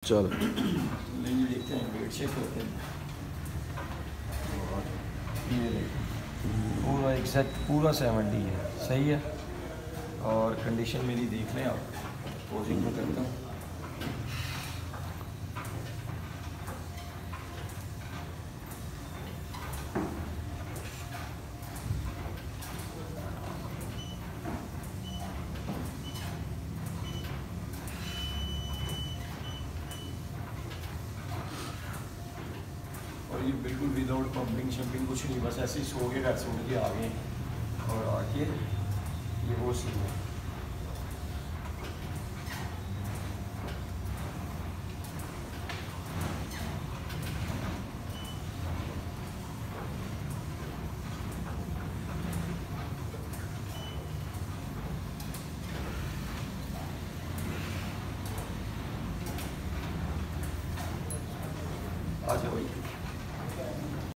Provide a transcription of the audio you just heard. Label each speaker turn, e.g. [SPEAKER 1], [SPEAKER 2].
[SPEAKER 1] चलो
[SPEAKER 2] लेंगे, देखते हैं, वेट चेक करते हैं। और ये देखो पूरा एग्जैक्ट पूरा 70 है, सही है। और कंडीशन मेरी देख लें आप, पोजिंग में करता हूँ। और ये बिल्कुल विदाउट पंपिंग शंपिंग कुछ नहीं, बस ऐसे ही सो के घर से उठ के आ गए और आके ये वो सीन है। आ जाओ भाई।